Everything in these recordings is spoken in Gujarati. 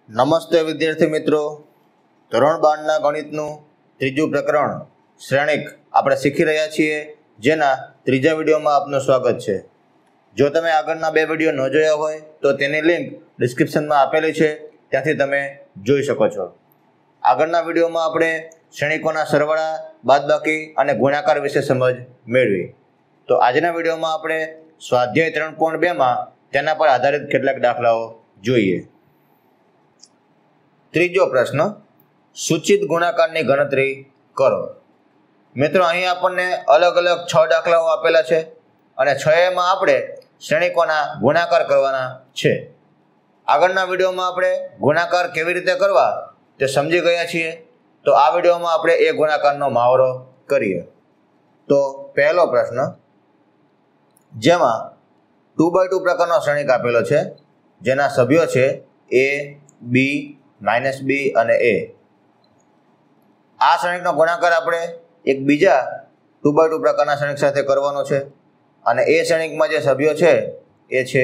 નમસ્તે વિદ્યાર્થી મિત્રો, ધોરણ 12ના ગણિતનું ત્રીજું પ્રકરણ શ્રેણિક આપણે શીખી રહ્યા છીએ, જેના ત્રીજા વિડીયોમાં આપનું સ્વાગત છે। જો તમે આગળના બે વિડીયો ન જોયા હોય તો તેની લિંક ડિસ્ક્રિપ્શનમાં આપેલી છે, ત્યાંથી તમે જોઈ શકો છો। આગળના વિડીયોમાં આપણે શ્રેણિકોના સરવાળા, બાદબાકી અને ગુણાકાર વિશે સમજ મેળવી। તો આજના વિડીયોમાં આપણે સ્વાધ્યાય 3.2માં તેના પર આધારિત કેટલાક દાખલાઓ જોઈએ। ત્રીજો પ્રશ્ન, સૂચિત ગુણાકારની ગણતરી કરો। મિત્રો, અહીં આપણને અલગ અલગ 6 દાખલાઓ આપેલા છે અને 6માં આપણે શ્રેણિકોના ગુણાકાર કરવાના છે। આગળના વિડીયોમાં આપણે ગુણાકાર કેવી રીતે કરવા તે સમજી ગયા છીએ, તો આ વિડીયોમાં આપણે એ ગુણાકારનો મહાવરો કરીએ। તો પહેલો પ્રશ્ન, જેમાં 2x2 પ્રકારનો શ્રેણિક આપેલો છે, જેના સભ્યો છે a, b, -b અને a। આ શ્રેણિકનો ગુણાકાર આપણે એક બીજા 2x2 પ્રકારના શ્રેણિક સાથે કરવાનો છે અને એ શ્રેણિકમાં જે સભ્યો છે એ છે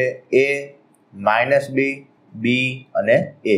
a, -b, b અને a।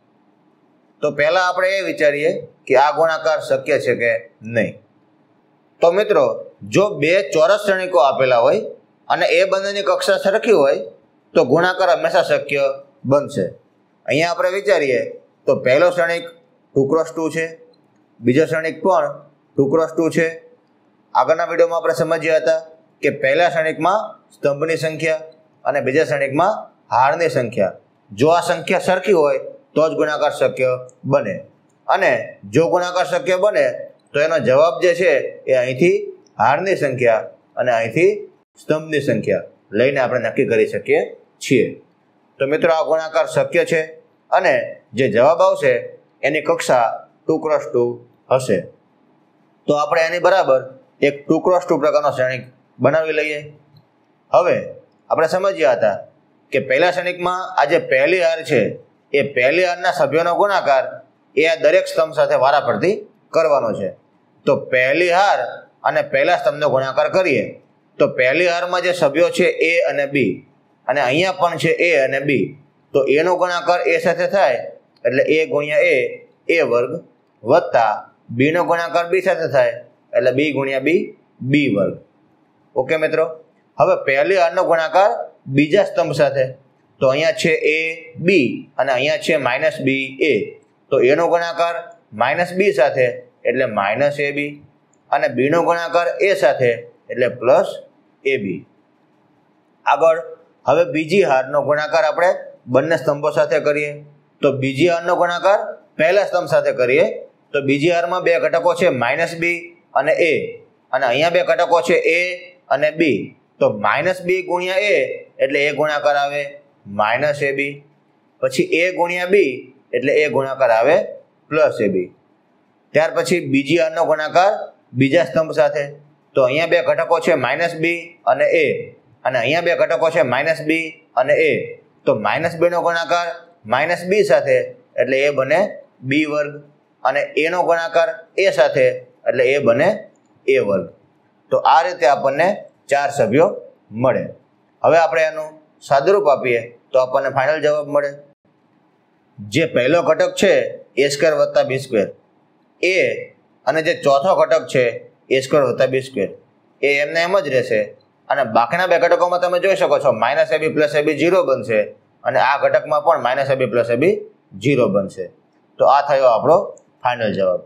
તો પહેલા આપણે એ વિચારીએ કે આ ગુણાકાર શક્ય છે કે નહીં। તો મિત્રો, જો બે ચોરસ શ્રેણિકો આપેલા હોય અને એ બંનેની કક્ષા સરખી હોય તો ગુણાકાર હંમેશા શક્ય બનશે। અહીંયા આપણે વિચારીએ તો પહેલો શ્રેણિક 2x2 છે, બીજો શ્રેણિક પણ 2x2 છે। આગળના વિડીયોમાં આપણે સમજ્યા હતા કે પહેલા શ્રેણિકમાં સ્તંભની સંખ્યા અને બીજા શ્રેણિકમાં હારની સંખ્યા, જો આ સંખ્યા સરખી હોય તો જ ગુણાકાર શક્ય બને, અને જો ગુણાકાર શક્ય બને તો એનો જવાબ જે છે એ અહીંથી હારની સંખ્યા અને અહીંથી સ્તંભની સંખ્યા લઈને આપણે નક્કી કરી શકીએ છીએ। તો મિત્રો, આ ગુણાકાર શક્ય છે અને જે જવાબ આવશે એની કક્ષા 2x2 હશે। તો આપણે એની બરાબર એક 2x2 પ્રકારનો શ્રેણિક બનાવી લઈએ। હવે આપણે સમજ્યા હતા કે પહેલા શ્રેણિકમાં આ જે પહેલી હાર છે એ પહેલી હારના સભ્યોનો ગુણાકાર એ આ દરેક સ્તંભ સાથે વારાફરતી કરવાનો છે। તો પહેલી હાર અને પહેલા સ્તંભનો ગુણાકાર કરીએ તો પહેલી હારમાં જે સભ્યો છે a અને b, અને અહીંયા પણ છે a અને b, તો એનો ગુણાકાર a સાથે થાય એટલે a ગુણ્યા a વર્ગ, વત્તા b નો ગુણાકાર b સાથે થાય એટલે b ગુણ્યા b વર્ગ। ઓકે મિત્રો, હવે પહેલી હારનો ગુણાકાર બીજા સ્તંભ સાથે, તો અહીંયા છે a b અને અહીંયા છે -b a, તો એનો ગુણાકાર -b સાથે એટલે -ab, અને b નો ગુણાકાર a સાથે એટલે +ab। આગળ હવે બીજી હારનો ગુણાકાર આપણે બંને સ્તંભો સાથે કરીએ, તો બીજી હારનો ગુણાકાર પહેલા સ્તંભ સાથે કરીએ તો બીજી હારમાં બે ઘટકો છે -b અને a, અને અહીંયા બે ઘટકો છે a અને b, તો -b ગુણ્યા a એટલે a ગુણાકાર આવે -ab, પછી a ગુણ્યા b એટલે a ગુણાકાર આવે +ab। ત્યાર પછી બીજી હારનો ગુણાકાર બીજા સ્તંભ સાથે, તો અહીંયા બે ઘટકો છે -b અને a, અને અહીંયા બે ઘટકો છે -b અને a, તો -b નો ગુણાકાર -b સાથે એટલે a બને b વર્ગ, અને a નો ગુણાકાર a સાથે એટલે a બને a વર્ગ। તો આ રીતે આપણને 4 સભ્યો મળે। હવે આપણે એનું સાદુરૂપ આપીએ તો આપણને ફાઇનલ જવાબ મળે, જે પહેલો ઘટક છે a² + b², એ અને જે ચોથો ઘટક છે a² + b², એ એમને એમ જ રહેશે, અને બાકીના બે ઘટકોમાં તમે જોઈ શકો છો -ab + ab 0 બનશે, અને આ ઘટકમાં પણ -ab + ab 0 બનશે। તો આ થયો આપણો ફાઇનલ જવાબ।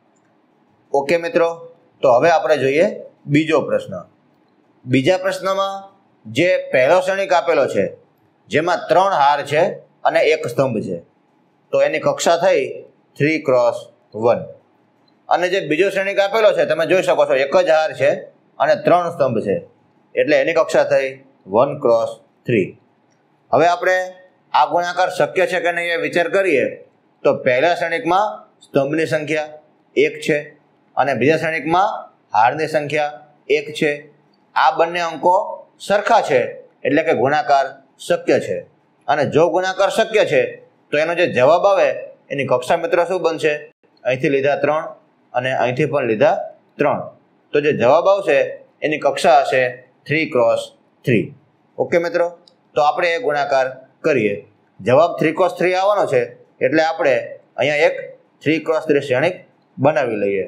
ઓકે મિત્રો, તો હવે આપણે જોઈએ બીજો પ્રશ્ન। બીજા પ્રશ્નમાં જે પહેલો શ્રેણિક આપેલો છે, જેમાં 3 હાર છે અને એક સ્તંભ છે, તો એની કક્ષા થઈ 3x1, અને જે બીજો શ્રેણિક આપેલો છે તમે જોઈ શકો છો એક જ હાર છે અને 3 સ્તંભ છે, એટલે એની કક્ષા થઈ 1x3। હવે આપણે આ ગુણાકાર શક્ય છે કે નહીં એ વિચાર કરીએ તો પહેલા શ્રેણિકમાં સ્તંભની સંખ્યા 1 છે અને બીજા શ્રેણિકમાં હારની સંખ્યા 1 છે। આ બંને અંકો સરખા છે એટલે કે ગુણાકાર શક્ય છે, અને જો ગુણાકાર શક્ય છે તો એનો જે જવાબ આવે એની કક્ષા મિત્રો શું બનશે? અહીંથી લીધા 3 અને અહીંથી પણ લીધા 3, તો જે જવાબ આવશે એની કક્ષા હશે 3x3। ઓકે મિત્રો, તો આપણે એ ગુણાકાર કરીએ। જવાબ 3x3 આવવાનો છે એટલે આપણે અહીંયા એક 3x3 શ્રેણિક બનાવી લઈએ.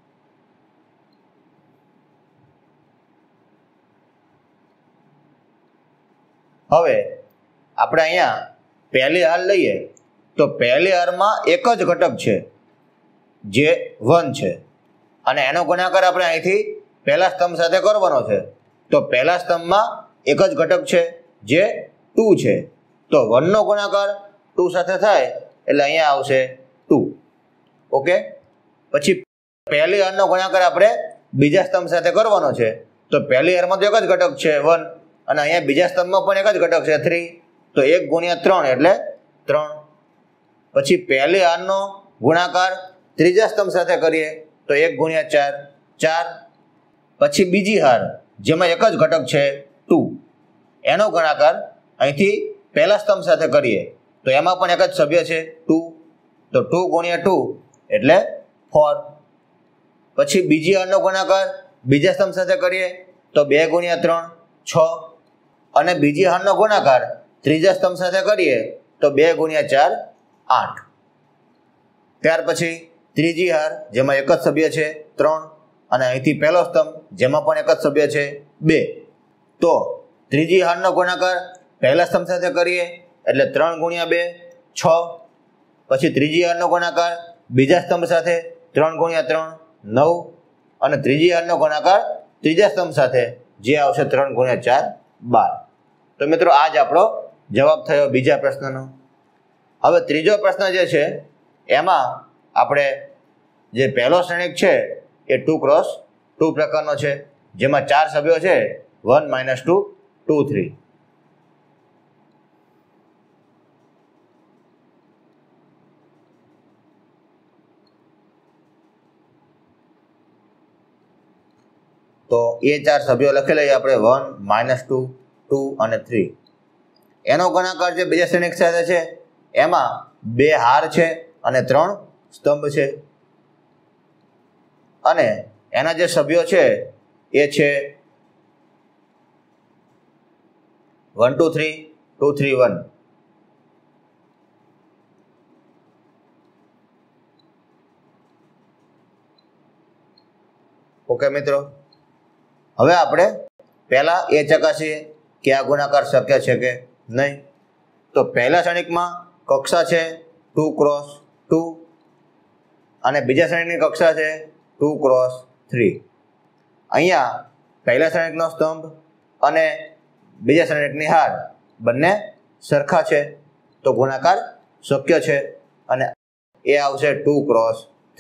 હવે આપણે અહીંયા પહેલી હાર લઈએ તો પહેલી હારમાં એક જ ઘટક છે જે 1 છે અને એનો ગુણાકાર આપણે અહીંથી પહેલા સ્તંભ સાથે કરવાનો છે. તો પહેલા સ્તંભમાં એક જ ઘટક છે જે 2 છે. તો 1 નો ગુણાકાર 2 સાથે થાય એટલે અહીંયા આવશે 2. ઓકે. પછી પહેલી હારનો ગુણાકાર આપણે બીજા સ્તંભ સાથે કરવાનો છે. તો પહેલી હારમાં તો એક જ ઘટક છે 1 અને અહીંયા બીજા સ્તંભમાં પણ એક જ ઘટક છે 3. તો 1 ગુણ્યા 3 એટલે 3. પછી પહેલી હારનો ગુણાકાર ત્રીજા સ્તંભ સાથે કરીએ તો 1 ગુણ્યા 4 4. પછી બીજી હાર જેમાં એક જ ઘટક છે 2 એનો ગુણાકાર અહીંથી પહેલા સ્તંભ સાથે કરીએ તો એમાં પણ એક જ સભ્ય છે 2. તો 2 ગુણ્યા 2 એટલે 4. પછી બીજી હારનો ગુણાકાર બીજા સ્તંભ સાથે કરીએ તો 2 ગુણ્યા 3 6. અને બીજી હારનો ગુણાકાર ત્રીજા સ્તંભ સાથે કરીએ તો 2 ગુણ્યા 4 8. ત્યાર પછી ત્રીજી હાર જેમાં એક જ સભ્ય છે 3 અને અહીંથી પહેલો સ્તંભ જેમાં પણ એક જ સભ્ય છે 2. તો ત્રીજી હારનો ગુણાકાર પહેલા સ્તંભ સાથે કરીએ એટલે 3 ગુણ્યા 2 6. પછી ત્રીજી હારનો ગુણાકાર બીજા સ્તંભ સાથે 3 ગુણ્યા 3 9. અને ત્રીજી હારનો ગુણાકાર ત્રીજા સ્તંભ સાથે જે આવશે 3 ગુણ્યા 4 12. તો મિત્રો આ જ આપણો જવાબ થયો બીજા પ્રશ્નનો. હવે ત્રીજો પ્રશ્ન જે છે એમાં આપણે જે પહેલો શ્રેણિક છે એ 2x2 પ્રકારનો છે જેમાં 4 સભ્યો છે 1 2 2 3. તો એ 4 સભ્યો લખી લઈએ આપણે 1 2 2 અને 3. એનો ગુણાકાર જે બીજા શ્રેણિક સાથે છે એમાં 2 હાર છે અને 3 સ્તંભ છે અને એના જે સભ્યો છે એ છે 1 2 3 2 3 1. ઓકે મિત્રો. હવે આપણે પહેલા એ ચકાસીએ કે આ ગુણાકાર શક્ય છે કે નહીં. તો પહેલા શ્રેણિકમાં કક્ષા છે 2x2 અને બીજા શ્રેણિકની કક્ષા છે 2x3. અહીંયા પહેલા શ્રેણિકનો સ્તંભ અને બીજા શ્રેણિકની હાર બંને સરખા છે તો ગુણાકાર શક્ય છે અને એ આવશે 2x3.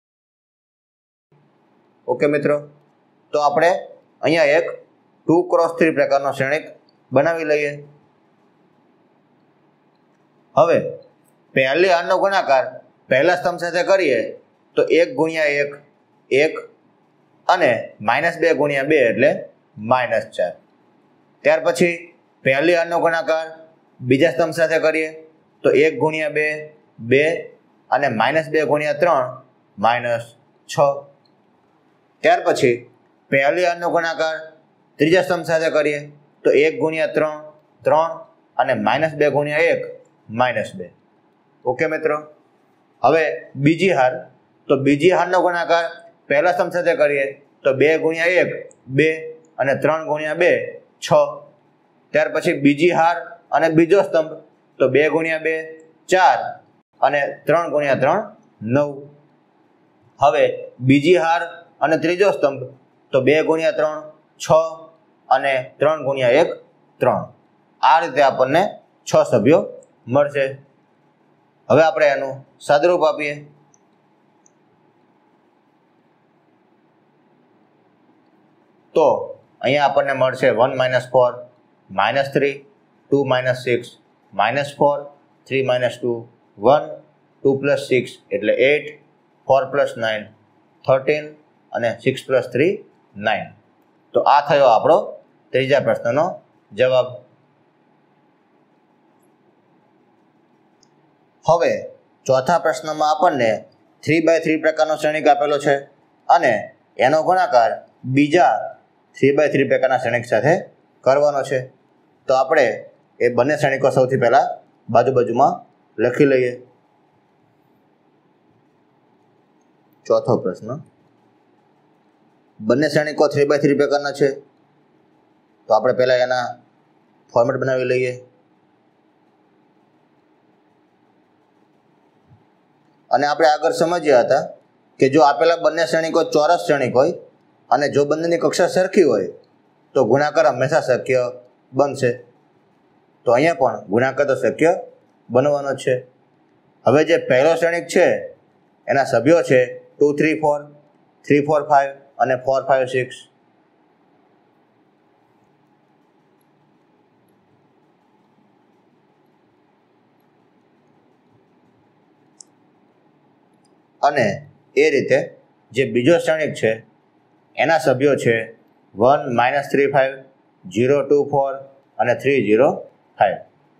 ઓકે મિત્રો. તો આપણે અહીંયા એક 2x3 પ્રકારનો શ્રેણિક બનાવી લઈએ. હવે પહેલી હારનો ગુણાકાર પહેલા સ્તંભ સાથે કરીએ તો 1 ગુણ્યા 1 1 અને -2 ગુણ્યા 2 એટલે -4. ત્યાર પછી પહેલી હારનો ગુણાકાર બીજા સ્તંભ સાથે કરીએ તો 1 ગુણ્યા 2 2 અને -2 ગુણ્યા 3 -6. ત્યાર પછી પહેલી હારનો ગુણાકાર ત્રીજા સ્તંભ સાથે કરીએ તો 1 ગુણ્યા 3 3 અને -2 ગુણ્યા 1 -2. ઓકે મિત્રો. હવે બીજી હાર તો બીજી હારનો ગુણાકાર પહેલા સ્તંભ સાથે કરીએ તો 2 ગુણ્યા 1 2 અને 3 ગુણ્યા 2 6. ત્યાર પછી બીજી હાર અને બીજો સ્તંભ તો 2 ગુણ્યા 2 4 અને 3 ગુણ્યા 3 9. હવે બીજી હાર અને ત્રીજો સ્તંભ તો 2 ગુણ્યા 3 6 અને 3 ગુણ્યા 1 3. આ રીતે આપણને 6 સભ્યો મળશે. હવે આપણે એનું સાદુરૂપ આપીએ. તો અહીંયા આપણને મળશે 1 - 4 -3 2 - 6 -4 3 - 2 1 2 + 6 એટલે 8 4 + 9 13 અને 6 + 3 9. તો આ થયો આપણો ત્રીજા પ્રશ્નનો જવાબ. હવે ચોથા પ્રશ્નમાં આપણને 3x3 પ્રકારનો શ્રેણિક આપેલો છે અને એનો ગુણાકાર બીજા 3x3 પ્રકારના શ્રેણિક સાથે કરવાનો છે. તો આપણે એ બંને શ્રેણિકો સૌથી પહેલાં બાજુમાં લખી લઈએ. ચોથો પ્રશ્ન, બંને શ્રેણિકો 3x3 પ્રકારના છે. તો આપણે પહેલાં એના ફોર્મેટ બનાવી લઈએ. અને આપણે આગળ સમજ્યા હતા કે જો આપેલા બંને શ્રેણિકો ચોરસ શ્રેણિક હોય અને જો બંનેની કક્ષા સરખી હોય તો ગુણાકાર હંમેશા શક્ય બનશે. તો અહીંયા પણ ગુણાકાર તો શક્ય બનવાનો છે. હવે જે પહેલો શ્રેણિક છે એના સભ્યો છે 2 3 4, 3 4 5 અને 4 5 6. અને એ રીતે જે બીજો શ્રેણિક છે એના સભ્યો છે 1 -3 5, 0 2 4 અને 3 0 5.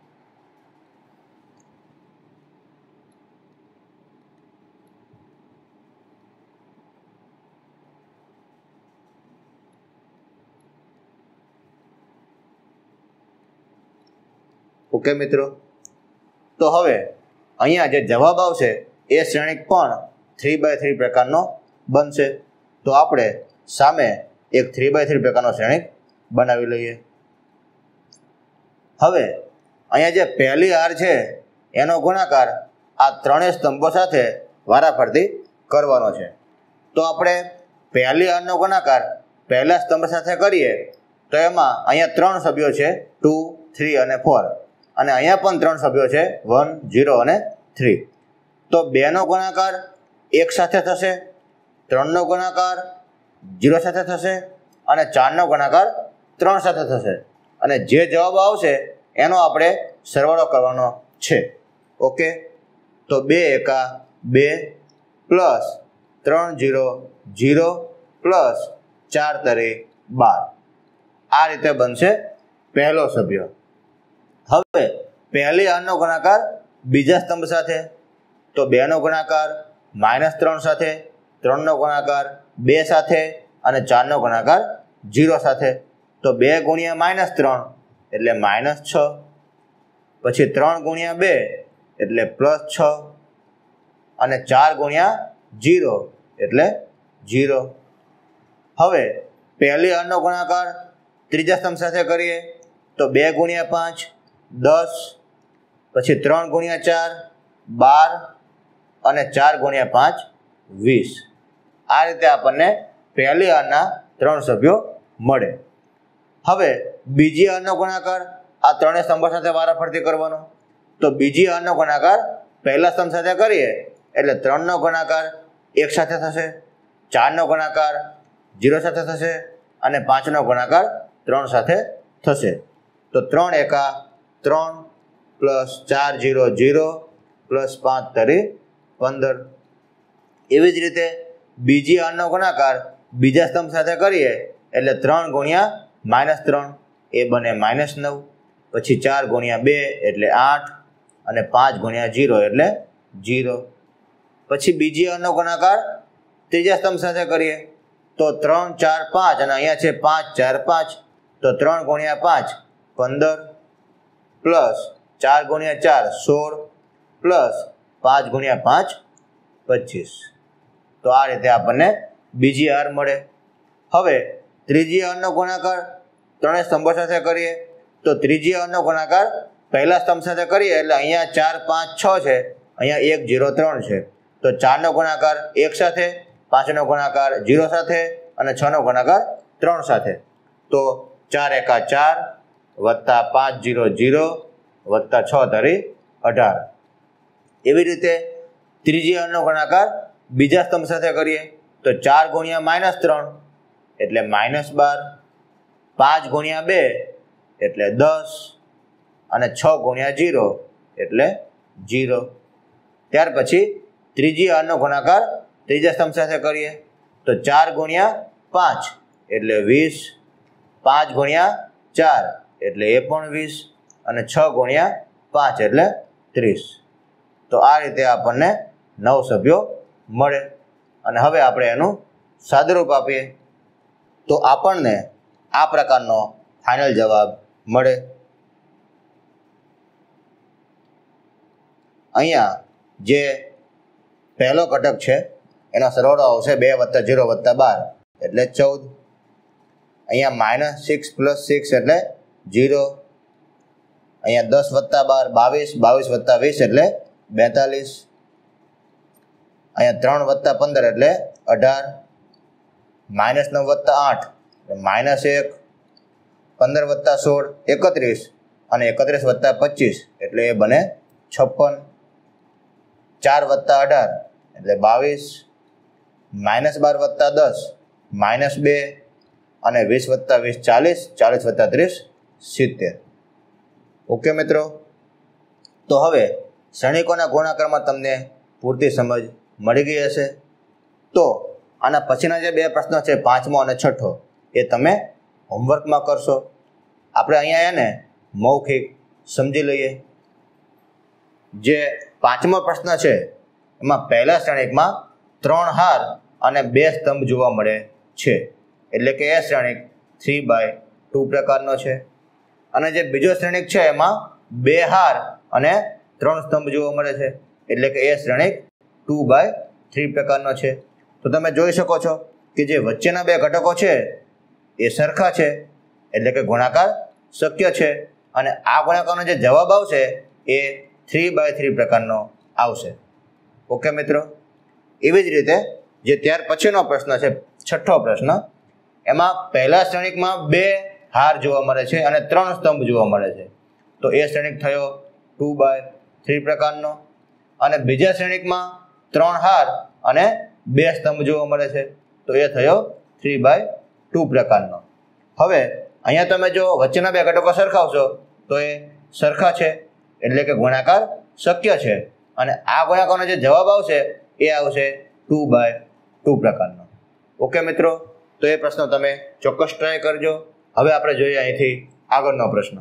ઓકે મિત્રો, તો હવે અહીંયા જે જવાબ આવશે એ શ્રેણિક પણ 3x3 પ્રકારનો બનશે. તો આપણે સામે એક 3x3 પ્રકારનો શ્રેણિક બનાવી લઈએ. હવે અહીંયા જે પહેલી હાર છે એનો ગુણાકાર આ ત્રણેય સ્તંભો સાથે વારાફરતી કરવાનો છે. તો આપણે પહેલી હારનો ગુણાકાર પહેલા સ્તંભ સાથે કરીએ તો એમાં અહીંયા 3 સભ્યો છે 2 3 અને 4 અને અહીંયા પણ 3 સભ્યો છે 1 0 અને 3. તો 2નો ગુણાકાર 1 સાથે થશે, 3નો ગુણાકાર 0 સાથે થશે અને 4નો ગુણાકાર 3 સાથે થશે. અને જે જવાબ આવશે એનો આપણે સરવાળો કરવાનો છે. ઓકે, તો 2 એકા 2 પ્લસ 3 0 0 પ્લસ 4 તરી 12. આ રીતે બનશે પહેલો સભ્ય. હવે પહેલી હારનો ગુણાકાર બીજા સ્તંભ સાથે, તો 2નો ગુણાકાર -3 સાથે, 3નો ગુણાકાર 2 સાથે અને 4નો ગુણાકાર 0 સાથે. તો 2 ગુણ્યા -3 એટલે -6, પછી 3 ગુણ્યા 2 એટલે +6 અને 4 ગુણ્યા 0 એટલે 0. હવે પહેલી હારનો ગુણાકાર ત્રીજા સ્તંભ સાથે કરીએ તો 2 ગુણ્યા 5 10, પછી 3 ગુણ્યા 4 12 અને 4 ગુણ્યા 5 20. આ રીતે આપણને પહેલી હારના 3 સભ્યો મળે. હવે બીજી હારનો ગુણાકાર આ ત્રણેય સ્તંભો સાથે વારાફરતી કરવાનો. તો બીજી હારનો ગુણાકાર પહેલા સ્તંભ સાથે કરીએ એટલે 3નો ગુણાકાર 1 સાથે થશે, 4નો ગુણાકાર 0 સાથે થશે અને 5નો ગુણાકાર 3 સાથે થશે. તો 3 એકા 3 પ્લસ 4 0 0 પ્લસ 5 તરી 15. એવી જ રીતે બીજી હારનો ગુણાકાર બીજા સ્તંભ સાથે કરીએ એટલે 3 ગુણ્યા -3 એ બને -9, પછી 4 ગુણ્યા 2 એટલે 8 અને 5 ગુણ્યા 0 એટલે 0. પછી બીજી હારનો ગુણાકાર ત્રીજા સ્તંભ સાથે કરીએ તો 3 4 5 અને અહીંયા છે 5 4 5, તો 3 ગુણ્યા 5 15 પ્લસ 4 ગુણ્યા 4 16 પ્લસ 5 ગુણ્યા 5 25. તો આ રીતે આપણને બીજી હાર મળે. હવે ત્રીજી હારનો ગુણાકાર ત્રણેય સ્તંભો સાથે કરીએ તો ત્રીજી હારનો ગુણાકાર પહેલા સ્તંભ સાથે કરીએ એટલે અહીંયા 4 5 6 છે, અહીંયા 1 0 3 છે. તો 4નો ગુણાકાર 1 સાથે, 5નો ગુણાકાર 0 સાથે અને 6નો ગુણાકાર 3 સાથે. તો 4 એકા 4 વત્તા 5 0 0 વત્તા 6 તરી 18. એવી રીતે ત્રીજી હારનો ગુણાકાર બીજા સ્તંભ સાથે કરીએ તો 4 ગુણ્યા -3 એટલે -12, 5 ગુણ્યા 2 એટલે 10 અને 6 ગુણ્યા 0 એટલે 0. ત્યાર પછી ત્રીજી હારનો ગુણાકાર ત્રીજા સ્તંભ સાથે કરીએ તો 4 ગુણ્યા 5 એટલે 20, 5 ગુણ્યા 4 એટલે એ પણ 20 અને 6 ગુણ્યા 5 એટલે 30. તો આ રીતે આપણને 9 સભ્યો મળે. અને હવે આપણે એનું સાદુરૂપ આપીએ તો આપણને આ પ્રકારનો ફાઇનલ જવાબ મળે. અહીંયા જે પહેલો ઘટક છે એનો સરવાળો આવશે 2 + 0 + 12 એટલે 14. અહીંયા -6 + 6 એટલે 0. અહીંયા 10 + 12 22, 22 + 20 એટલે 42. અહીંયા 3 + 15 એટલે 18. -9 + 8 એટલે -1. 15 + 16 31 અને 31 + 25 એટલે એ બને 56. 4 + 18 એટલે 22. -12 + 10 -2 અને 20 + 20 40, 40 + 30 70. ઓકે મિત્રો, તો હવે શ્રેણિકોના ગુણાકારમાં તમને પૂરતી સમજ મળી ગઈ હશે. તો આના પછીના જે 2 પ્રશ્નો છે, 5મો અને 6થો, એ તમે હોમવર્કમાં કરશો. આપણે અહીંયા એને મૌખિક સમજી લઈએ. જે 5મો પ્રશ્ન છે એમાં પહેલા શ્રેણિકમાં 3 હાર અને 2 સ્તંભ જોવા મળે છે, એટલે કે એ શ્રેણિક 3/2 પ્રકારનો છે. અને જે બીજો શ્રેણિક છે એમાં 2 હાર અને 3 સ્તંભ જોવા મળે છે, એટલે કે એ શ્રેણિક 2/3 પ્રકારનો છે. તો તમે જોઈ શકો છો કે જે વચ્ચેના 2 ઘટકો છે એ સરખા છે, એટલે કે ગુણાકાર શક્ય છે. અને આ ગુણાકારનો જે જવાબ આવશે એ 3/3 પ્રકારનો આવશે. ઓકે મિત્રો, એવી જ રીતે જે ત્યાર પછીનો પ્રશ્ન છે, 6થો પ્રશ્ન, એમાં પહેલા શ્રેણિકમાં 2 હાર જોવા મળે છે અને 3 સ્તંભ જોવા મળે છે, તો એ શ્રેણિક થયો 2/3 પ્રકારનો. અને બીજા શ્રેણિકમાં 3 હાર અને 2 સ્તંભ જોવા મળે છે, તો એ થયો 3/2 પ્રકારનો. હવે અહીંયા તમે જો વચ્ચેના 2 ઘટકો સરખાવશો તો એ સરખા છે, એટલે કે ગુણાકાર શક્ય છે. અને આ ગુણાકારનો જે જવાબ આવશે એ આવશે 2/2 પ્રકારનો. ઓકે મિત્રો, તો એ પ્રશ્ન તમે ચોક્કસ ટ્રાય કરજો. હવે આપણે જોઈએ અહીંથી આગળનો પ્રશ્ન.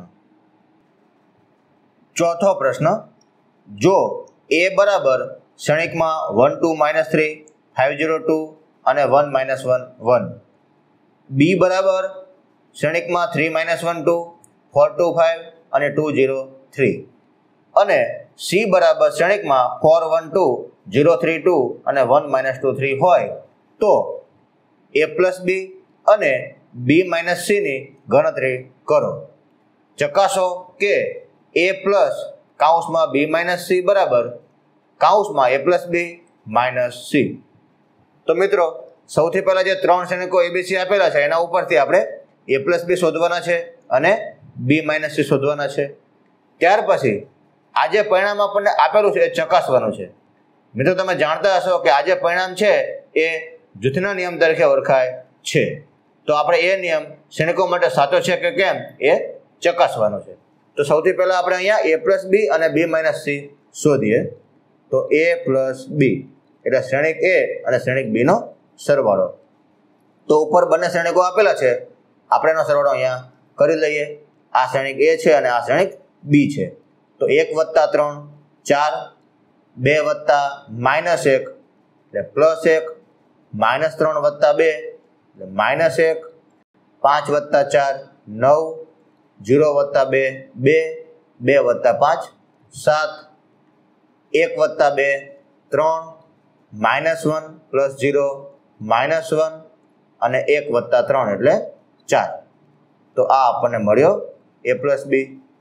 4થો પ્રશ્ન, જો a બરાબર શ્રેણિકમાં 1 2 -3 5 0 2 અને 1 -1 1, b બરાબર શ્રેણિકમાં 3 -1 2 4 2 5 અને 2 0 3, અને c બરાબર શ્રેણિકમાં 4 1 2 0 3 2 અને 1 -2 3 હોય, તો a + b અને b - c ની ગણતરી કરો. ચકાસો કે a પ્લસ કાઉન્સમાં b - c બરાબર કાઉન્સમાં a + b - c. તો મિત્રો, સૌથી પહેલા જે 3 શ્રેણિકો abc આપેલા છે એના ઉપરથી આપણે a + b શોધવાના છે અને b - c શોધવાના છે. ત્યાર પછી આ જે પરિણામ આપણને આપેલું છે એ ચકાસવાનું છે. મિત્રો, તમે જાણતા હશો કે આ જે પરિણામ છે એ જૂથના નિયમ તરીકે ઓળખાય છે. તો આપણે એ નિયમ શ્રેણિકો માટે સાચો છે કે કેમ એ ચકાસવાનો છે. તો સૌથી પહેલા આપણે અહીંયા a + b અને b - c શોધીએ. તો a + b એટલે શ્રેણિક a અને શ્રેણિક b નો સરવાળો. તો ઉપર બંને શ્રેણિકો આપેલા છે, આપણે એનો સરવાળો અહીંયા કરી લઈએ. આ શ્રેણિક a છે અને આ શ્રેણિક b છે. તો 1 + 3 4, 2 + -1 એટલે +1, -3 + 2 એટલે -1, 5 + 4 9, 0 + 2 2, 2 + 5 7, 1 + 2 3, -1 + 0 -1 અને 1 + 3 એટલે 4. તો આ આપણને મળ્યો a + b.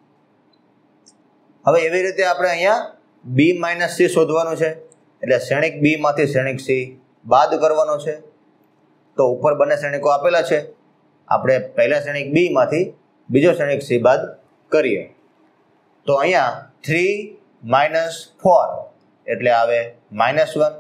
હવે એવી રીતે આપણે અહીંયા b - c શોધવાનું છે, એટલે શ્રેણિક b માંથી શ્રેણિક c બાદ કરવાનો છે. તો ઉપર બંને શ્રેણિકો આપેલા છે, આપણે પહેલા શ્રેણિક b માંથી બીજો શ્રેણિક c બાદ કરીએ. તો અહીંયા 3 - 4 એટલે આવે -1, -1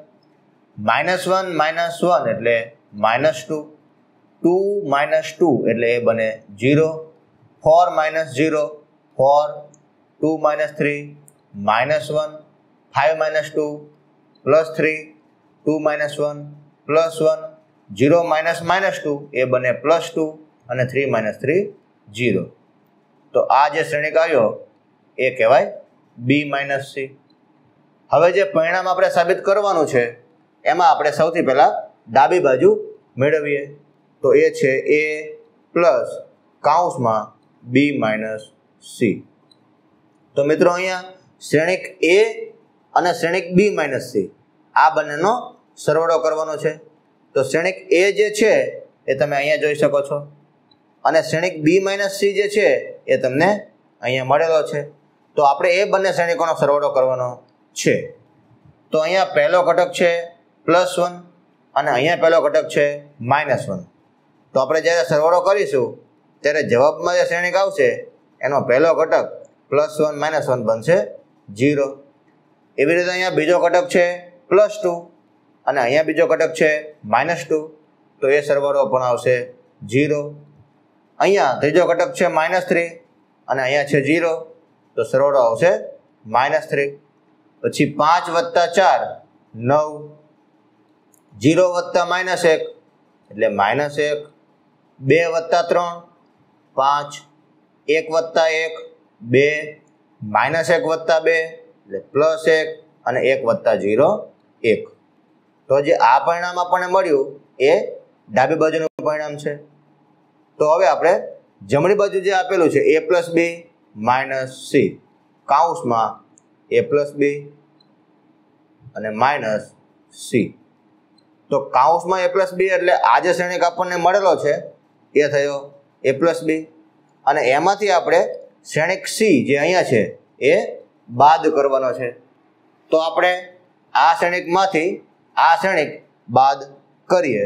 - 1 એટલે -2, 2 - 2 એટલે એ બને 0, 4 - 0 4, 2 - 3 -1, 5 - 2 +3, 2 - 1 +1, 0 - 2 એ બને +2 અને 3 - 3 0. તો આ જે શ્રેણિક આવ્યો એ કહેવાય b - c. હવે જે પરિણામ આપણે સાબિત કરવાનું છે એમાં આપણે સૌથી પહેલા ડાબી બાજુ મેળવીએ. તો એ છે a પ્લસ કાઉન્સમાં b - c. તો મિત્રો, અહીંયા શ્રેણિક a અને શ્રેણિક b - c આ બંનેનો સરવાળો કરવાનો છે. તો શ્રેણિક એ જે છે એ તમે અહીંયા જોઈ શકો છો અને શ્રેણિક બી માઇનસ સી જે છે એ તમને અહીંયા મળેલો છે. તો આપણે એ બંને શ્રેણિકોનો સરવાળો કરવાનો છે. તો અહીંયા પહેલો ઘટક છે +1 અને અહીંયા પહેલો ઘટક છે -1. તો આપણે જ્યારે સરવાળો કરીશું ત્યારે જવાબમાં જે શ્રેણિક આવશે એનો પહેલો ઘટક +1 -1 બનશે 0. એવી રીતે અહીંયા બીજો ઘટક છે +2 અને અહીંયા બીજો ઘટક છે -2. તો એ સરવાળો પણ આવશે 0. અહીંયા ત્રીજો ઘટક છે -3 અને અહીંયા છે 0. તો સરવાળો આવશે -3. પછી 5 + 4 9, 0 + -1 એટલે -1, 2 + 3 5, 1 + 1 2, -1 + 2 એટલે +1 અને 1 + 0 1. તો જે આ પરિણામ આપણને મળ્યું એ ડાબી બાજુનું પરિણામ છે. તો હવે આપણે જમણી બાજુ જે આપેલું છે a + b - c કૌંસમાં a + b અને -c. તો કૌંસમાં a + b એટલે આ જે શ્રેણિક આપણને મળેલો છે એ થયો a + b અને એમાંથી આપણે શ્રેણિક c જે અહીંયા છે એ બાદ કરવાનો છે. તો આપણે આ શ્રેણિકમાંથી આ શ્રેણિક બાદ કરીએ.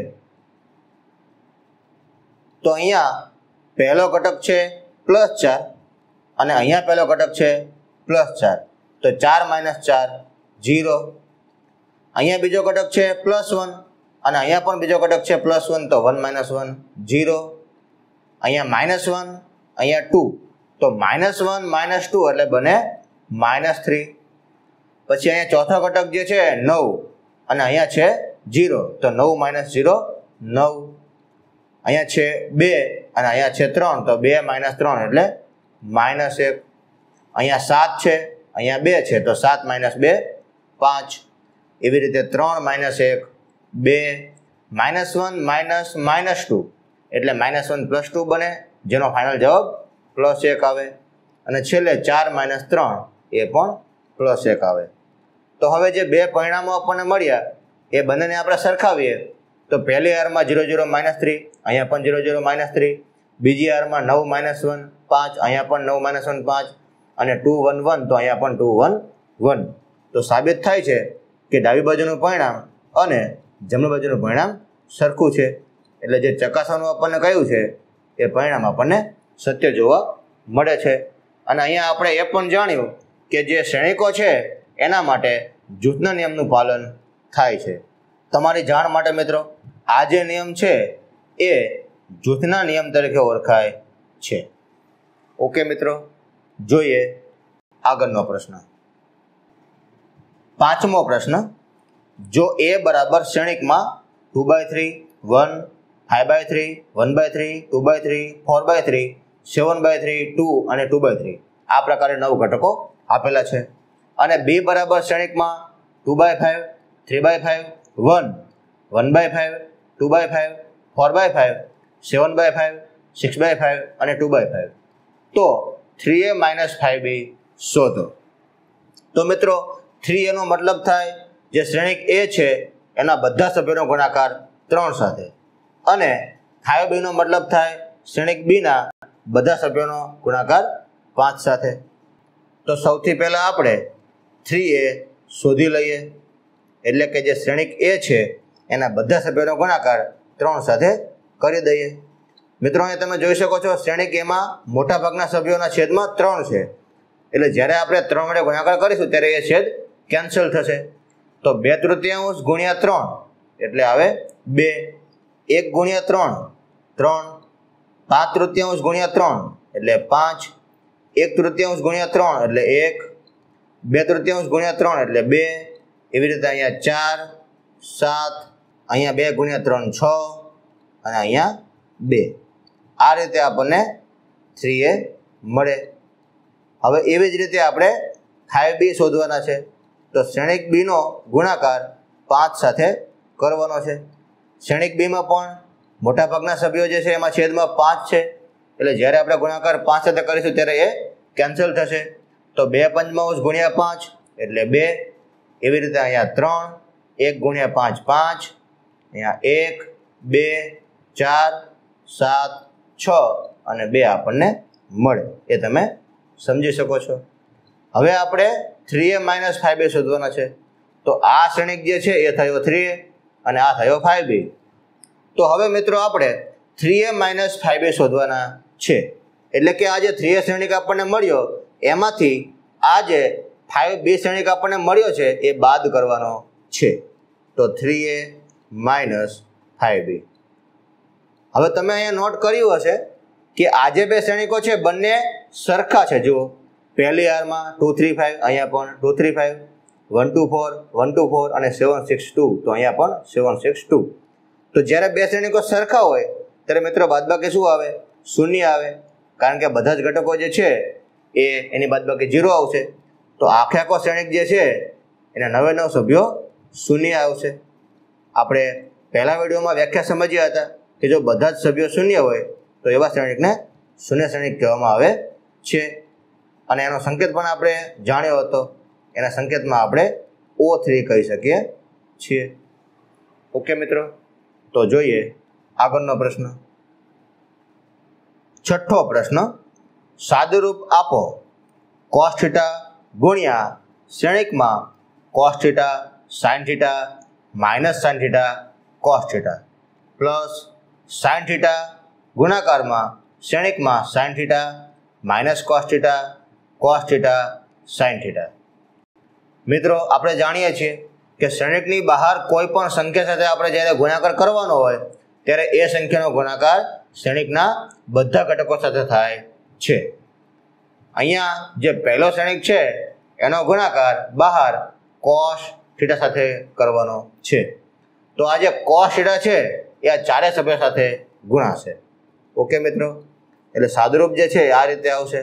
તો અહીંયા પહેલો ઘટક છે +4 અને અહીંયા પહેલો ઘટક છે +4. તો 4 - 4 0. અહીંયા બીજો ઘટક છે +1 અને અહીંયા પણ બીજો ઘટક છે +1. તો 1 - 1 0. અહીંયા -1 અહીંયા 2. તો -1 - 2 એટલે બને -3. પછી અહીંયા ચોથો ઘટક જે છે 9 અને અહીંયા છે 0. તો 9 - 0 9. અહીંયા છે 2 અને અહીંયા છે 3. તો 2 - 3 એટલે -1. અહીંયા 7 છે અહીંયા 2 છે. તો 7 - 2 5. એવી રીતે 3 - 1 2, -1 - -2 એટલે -1 + 2 બને જેનો ફાઇનલ જવાબ +1 આવે. અને છેલ્લે 4 - 3 એ પણ +1 આવે. તો હવે જે બે પરિણામો આપણને મળ્યા એ બંનેને આપણે સરખાવીએ તો પહેલી હારમાં 0 0 -3 અહીંયા પણ 0 0 -3, બીજી હારમાં 9 - 1 5 અહીંયા પણ 9 - 1 5 અને 2 1 1 તો અહીંયા પણ 2 1 1. તો સાબિત થાય છે કે ડાબી બાજુનું પરિણામ અને જમણી બાજુનું પરિણામ સરખું છે. એટલે જે ચકાસવાનું આપણને કહ્યું છે એ પરિણામ આપણને સત્ય જોવા મળે છે. અને અહીંયા આપણે એ પણ જાણ્યું કે જે શ્રેણિકો છે એના માટે જૂથના નિયમનું પાલન થાય છે. તમારી જાણ માટે મિત્રો આ જે નિયમ છે એ જૂથના નિયમ તરીકે ઓળખાય છે. ઓકે મિત્રો, જોઈએ આગળનો પ્રશ્ન. પાંચમો પ્રશ્ન. જો a બરાબર શ્રેણિકમાં 2/3 1 5/3 1/3 2/3 4/3 7/3 2 અને 2/3 આ પ્રકારે 9 ઘટકો આપેલા છે. અને b બરાબર શ્રેણિકમાં 2/5 3/5 1 1/5 2/5 4/5 7/5 6/5 અને 2/5. તો 3a - 5b શોધો. તો મિત્રો 3a નો મતલબ થાય જે શ્રેણિક a છે એના બધા સભ્યોનો ગુણાકાર 3 સાથે અને 5b નો મતલબ થાય શ્રેણિક b ના બધા સભ્યોનો ગુણાકાર 5 સાથે. તો સૌથી પહેલા આપણે 3a શોધી લઈએ. એટલે કે જે શ્રેણિક a છે એના બધા સભ્યોનો ગુણાકાર 3 સાથે કરી દઈએ. મિત્રો અહીં તમે જોઈ શકો છો શ્રેણિક એમાં મોટા ભાગના સભ્યોના છેદમાં 3 છે. એટલે જ્યારે આપણે 3 વડે ગુણાકાર કરીશું ત્યારે એ છેદ કેન્સલ થશે. તો 2/3 ગુણ્યા 3 એટલે આવે 2. 1 ગુણ્યા 3 3. 5/3 ગુણ્યા 3 એટલે 5. 1/3 ગુણ્યા 3 એટલે 1. 2/3 ગુણ્યા 3 એટલે 2. એવી રીતે અહીંયા 4 7 અહીંયા 2 ગુણ્યા 3 6 અને અહીંયા 2. આ રીતે આપણને 3a મળે. હવે એવી જ રીતે આપણે 5b શોધવાના છે. તો શ્રેણિક b નો ગુણાકાર 5 સાથે કરવાનો છે. શ્રેણિક b માં પણ મોટાભાગના સભ્યો જે છે એમાં છેદમાં 5 છે. એટલે જ્યારે આપણે ગુણાકાર 5 સાથે કરીશું ત્યારે એ કેન્સલ થશે. તો 2/5 ગુણ્યા 5 એટલે 2. એવી રીતે અહીંયા 3 1 × 5 5, અહીંયા 1 2 4 7 6 અને 2 આપણને મળે, એ તમે સમજી શકો છો. હવે આપણે 3a - 5b શોધવાના છે. તો આ શ્રેણિક જે છે એ થયો 3a અને આ થયો 5b. તો હવે મિત્રો આપણે 3a - 5b શોધવાના છે. એટલે કે આ જે 3a શ્રેણિક આપણને મળ્યો એમાંથી આ જે 5b શ્રેણિક આપણને મળ્યો છે એ બાદ કરવાનો છે. તો 3a - 5b. હવે તમે અહીંયા નોટ કર્યું હશે કે આ જે બે શ્રેણિકો છે બંને સરખા છે. જુઓ, પહેલી હારમાં 2 3 5, અહીંયા પણ 2 3 5, 1 2 4 1 2 4 અને 7 6 2, તો અહીંયા પણ 7 6 2. તો જ્યારે બે શ્રેણિકો સરખા હોય ત્યારે મિત્રો બાદબાકી શું આવે? શૂન્ય આવે, કારણ કે બધા જ ઘટકો જે છે એ એની બાદબાકી 0 આવશે. તો આખે આખો શ્રેણિક જે છે એના 9 સભ્યો શૂન્ય આવશે. આપણે પહેલા વિડીયોમાં વ્યાખ્યા સમજ્યા હતા કે જો બધા જ સભ્યો શૂન્ય હોય તો એવા શ્રેણિકને શૂન્ય શ્રેણિક કહેવામાં આવે છે. અને એનો સંકેત પણ આપણે જાણ્યો હતો. એના સંકેતમાં આપણે O3 કહી શકીએ છીએ. ઓકે મિત્રો, તો જોઈએ આગળનો પ્રશ્ન. છઠ્ઠો પ્રશ્ન, સાદુરૂપ આપો. cos θ ગુણ્યા શ્રેણિકમાં cos θ sin θ - sin θ cos θ plus sin θ ગુણાકારમાં શ્રેણિકમાં sin θ - cos θ cos θ sin θ. મિત્રો આપણે જાણીએ છીએ કે શ્રેણિકની બહાર કોઈ પણ સંખ્યા સાથે આપણે જ્યારે ગુણાકાર કરવાનો હોય ત્યારે એ સંખ્યાનો ગુણાકાર શ્રેણિકના બધા ઘટકો સાથે થાય છે. અહીંયા જે પહેલો શ્રેણિક છે એનો ગુણાકાર બહાર cos θ સાથે કરવાનો છે. તો આ જે cos θ છે એ આ ચારે સભ્યો સાથે ગુણાશે. ઓકે મિત્રો, એટલે સાદુરૂપ જે છે આ રીતે આવશે.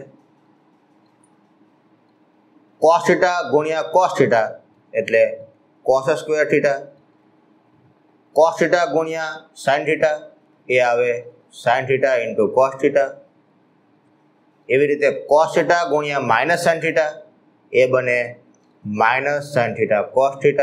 cos θ ગુણ્યા cos θ એટલે cos સ્ક્વેર θ. cos θ ગુણ્યા sin θ એ આવે sin θ ઇન્ટુ cos θ. એવી રીતે cos θ ગુણ્યા - sin θ એ બને -sin θ cos θ.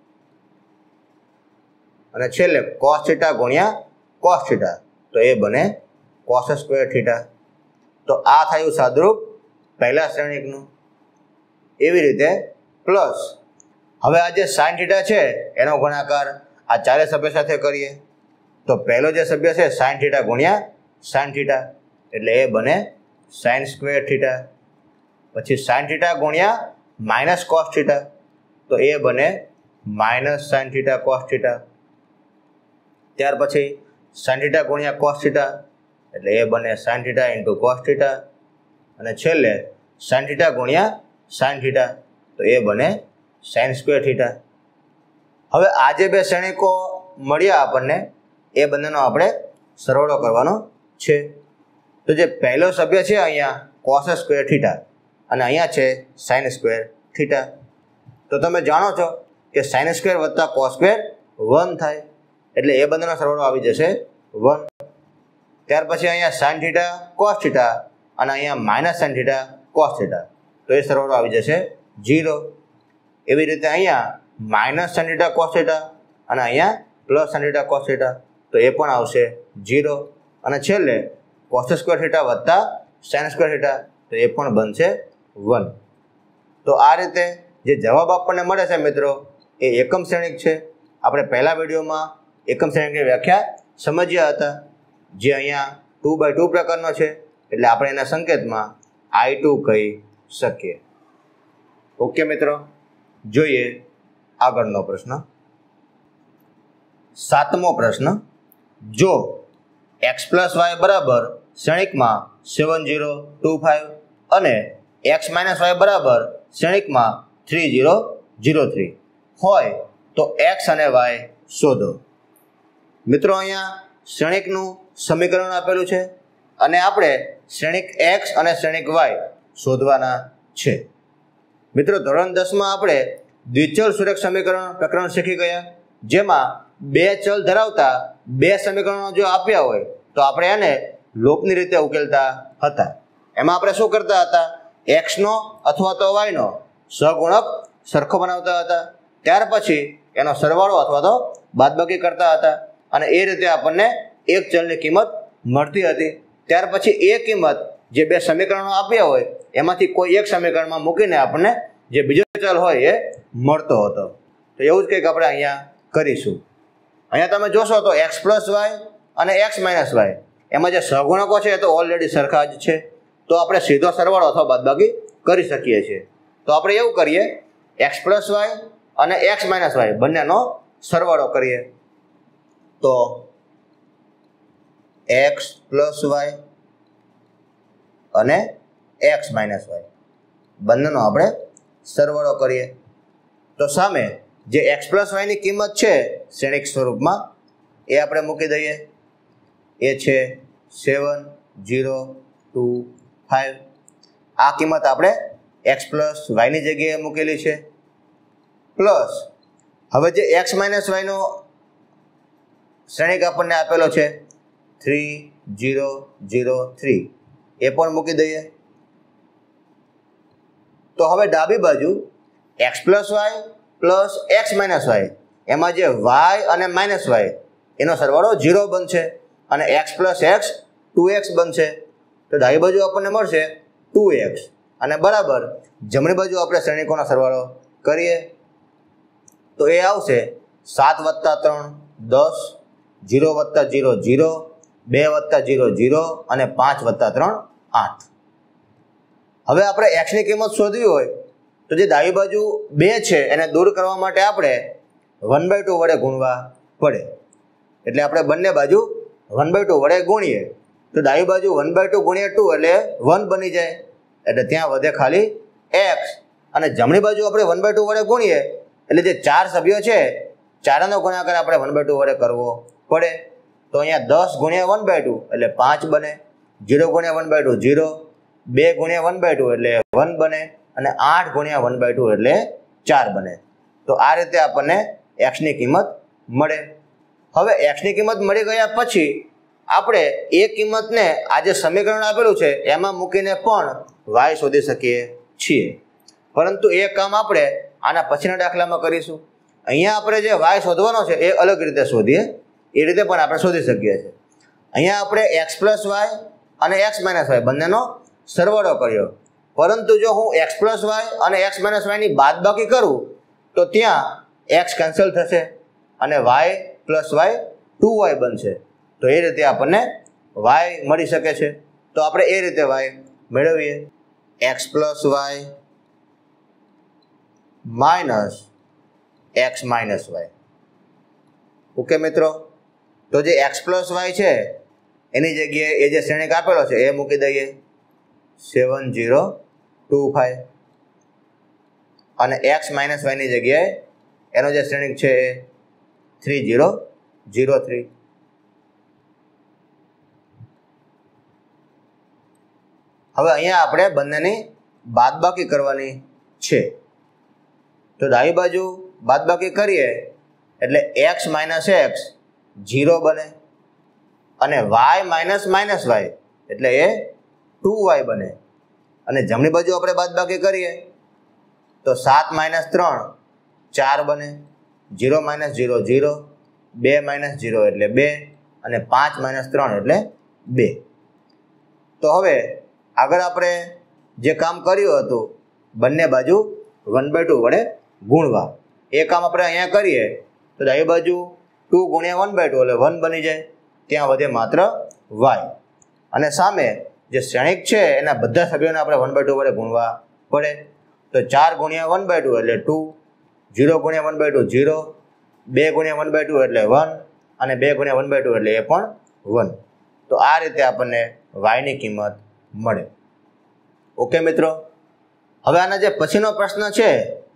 અને છેલ્લે cos θ ગુણ્યા cos θ તો એ બને cos સ્ક્વેર θ. તો આ થયું સાદુરૂપ પહેલા શ્રેણિકનું. એવી રીતે પ્લસ હવે આ જે sin θ છે એનો ગુણાકાર આ ચારે સભ્ય સાથે કરીએ. તો પહેલો જે સભ્ય છે sin θ ગુણ્યા sin θ એટલે એ બને sin સ્ક્વેર θ. પછી sin θ ગુણ્યા -cos θ તો એ બને -sin θ cos θ. ત્યાર પછી sin θ ગુણ્યા cos θ એટલે એ બને sin θ ઇન્ટુ cos θ. અને છેલ્લે sin θ ગુણ્યા sin θ તો એ બને sin સ્ક્વેર θ. હવે આ જે બે શ્રેણિકો મળ્યા આપણને એ બંનેનો આપણે સરવાળો કરવાનો છે. તો જે પહેલો સભ્ય છે અહીંયા cos સ્ક્વેર θ અને અહીંયા છે sin સ્ક્વેર θ. તો તમે જાણો છો કે sin સ્ક્વેર વત્તા cos સ્ક્વેર 1 થાય, એટલે એ બંનેનો સરવાળો આવી જશે 1. ત્યાર પછી અહીંયા sin θ cos θ અને અહીંયા -sin θ cos θ તો એ સરવાળો આવી જશે 0. એવી રીતે અહીંયા -sin θ cos θ અને અહીંયા +sin θ cos θ તો એ પણ આવશે 0. અને છેલ્લે cos સ્ક્વેર θ વત્તા sin સ્ક્વેર θ તો એ પણ બનશે 1. તો આ રીતે જે જવાબ આપણને મળે છે મિત્રો એ એકમ શ્રેણિક છે. આપણે પહેલા વિડીયોમાં એકમ શ્રેણિકની વ્યાખ્યા સમજ્યા હતા, જે અહીંયા 2x2 પ્રકારનો છે, એટલે આપણે એના સંકેતમાં I2 કહી શકીએ. ઓકે મિત્રો, જોઈએ આગળનો પ્રશ્ન. 7મો પ્રશ્ન, જો x + y બરાબર શ્રેણિકમાં 7 0 2 5 અને x - y બરાબર શ્રેણિકમાં 3 0 0 3 હોય તો x અને y શોધો. મિત્રો અહીંયા શ્રેણિકનું સમીકરણ આપેલું છે અને આપણે શ્રેણિક x અને શ્રેણિક y શોધવાના છે. મિત્રો ધોરણ 10માં આપણે દ્વિચલ સુરેખ સમીકરણ પ્રકરણ શીખી ગયા, જેમાં બે ચલ ધરાવતા બે સમીકરણો જો આપ્યા હોય તો આપણે એને લોપની રીતે ઉકેલતા હતા. એમાં આપણે શું કરતા હતા? x નો અથવા તો y નો સહગુણક સરખો બનાવતા હતા. ત્યાર પછી એનો સરવાળો અથવા તો બાદબાકી કરતા હતા અને એ રીતે આપણને એક ચલની કિંમત મળતી હતી. ત્યાર પછી એ કિંમત જે બે સમીકરણો આપ્યા હોય એમાંથી કોઈ એક સમીકરણમાં મૂકીને આપણને જે બીજો ચલ હોય એ મળતો હતો. તો એવું જ કંઈક આપણે અહીંયા કરીશું. અહીંયા તમે જોશો તો x પ્લસ વાય અને x માઇનસ વાય એમાં જે સહગુણકો છે એ તો ઓલરેડી સરખા જ છે. તો આપણે સીધો સરવાળો અથવા બાદબાકી કરી શકીએ છીએ. તો આપણે એવું કરીએ, x પ્લસ વાય અને x માઇનસ વાય બંનેનો સરવાળો કરીએ. તો x પ્લસ વાય અને x માઇનસ વાય બંનેનો આપણે સરવાળો કરીએ. તો સામે જે x પ્લસ વાયની કિંમત છે શ્રેણિક સ્વરૂપમાં એ આપણે મૂકી દઈએ. એ છે 7, 0, 2, 5. આ કિંમત આપણે x પ્લસ વાયની જગ્યાએ મૂકેલી છે. પ્લસ હવે જે x માઇનસ વાયનો શ્રેણિક આપણને આપેલો છે 3, 0, 0, 3 એ પણ મૂકી દઈએ. તો હવે ડાબી બાજુ x plus y plus x minus Y એમાં જે y અને માઇનસ વાય એનો સરવાળો 0 બનશે અને x પ્લસ x 2x બનશે. તો ડાબી બાજુ આપણને મળશે 2x અને બરાબર જમણી બાજુ આપણે શ્રેણિકોનો સરવાળો કરીએ તો એ આવશે 7 વત્તા 3 10, 0 વત્તા 0 0, 2 વત્તા 0 0 અને 5 વત્તા 3 8. હવે આપણે x ની કિંમત શોધવી હોય તો જે ડાબી બાજુ 2 છે એને દૂર કરવા માટે આપણે 1/2 વડે ગુણવા પડે. એટલે આપણે બંને બાજુ 1/2 વડે ગુણીએ તો ડાબી બાજુ 1/2 ગુણ્યા 2 એટલે 1 બની જાય. એટલે ત્યાં વધે ખાલી x અને જમણી બાજુ આપણે 1/2 વડે ગુણીએ એટલે જે 4 સભ્યો છે ચારનો ગુણાકાર આપણે 1/2 વડે કરવો પડે. તો અહીંયા 10 ગુણ્યા 1/2 એટલે 5 બને, 0 ગુણ્યા 1/2 0, 2 ગુણ્યા 1/2 એટલે 1 બને અને 8 ગુણ્યા 1/2 એટલે 4 બને. તો આ રીતે આપણને x ની કિંમત મળે. હવે x ની કિંમત મળી ગયા પછી આપણે એ કિંમતને આ જે સમીકરણ આપેલું છે એમાં મૂકીને પણ y શોધી શકીએ છીએ. પરંતુ એ કામ આપણે આના પછીના દાખલામાં કરીશું. અહીંયા આપણે જે y શોધવાનો છે એ અલગ રીતે શોધીએ એ રીતે પણ આપણે શોધી શકીએ છીએ. અહીંયા આપણે x પ્લસ વાય અને x માઇનસ વાય બંનેનો સરવાળો કર્યો. પરંતુ જો હું x પ્લસ વાય અને x માઇનસ વાયની બાદબાકી કરું તો ત્યાં x કેન્સલ થશે અને y પ્લસ વાય 2y બનશે. તો એ રીતે આપણને y મળી શકે છે. તો આપણે એ રીતે y મેળવીએ. x plus y minus x minus y. Okay મિત્રો, તો જે x પ્લસ વાય છે એની જગ્યાએ એ જે શ્રેણિક આપેલો છે એ મૂકી દઈએ 7, 0, 2, 5 અને x માઇનસ વાયની જગ્યાએ એનો જે શ્રેણિક છે એ 3, 0, 0, 3. હવે અહીંયા આપણે બંનેની બાદબાકી કરવાની છે. તો ડાબી બાજુ બાદબાકી કરીએ એટલે x માઇનસ x 0 બને અને y માઇનસ માઇનસ વાય એટલે એ 2y બને અને જમણી બાજુ આપણે બાદબાકી કરીએ તો 7 માઇનસ 3 4 બને, 0 માઇનસ 0 0, 2 માઇનસ 0 એટલે 2 અને 5 માઇનસ 3 એટલે 2. તો હવે આગળ આપણે જે કામ કર્યું હતું બંને બાજુ 1/2 વડે ગુણવા એ કામ આપણે અહીંયા કરીએ તો ડાબી બાજુ 2 ગુણ્યા 1/2 એટલે 1 બની જાય. ત્યાં વધે માત્ર y અને સામે જે શ્રેણિક છે એના બધા સભ્યોને આપણે 1/2 વડે ગુણવા પડે. તો 4 ગુણ્યા 1/2 એટલે 2, 0 ગુણ્યા 1/2 0, 2 ગુણ્યા 1/2 એટલે 1 અને 2 ગુણ્યા 1/2 એટલે એ પણ 1. તો આ રીતે આપણને y ની કિંમત મળે. ઓકે મિત્રો, હવે આના જે પછીનો પ્રશ્ન છે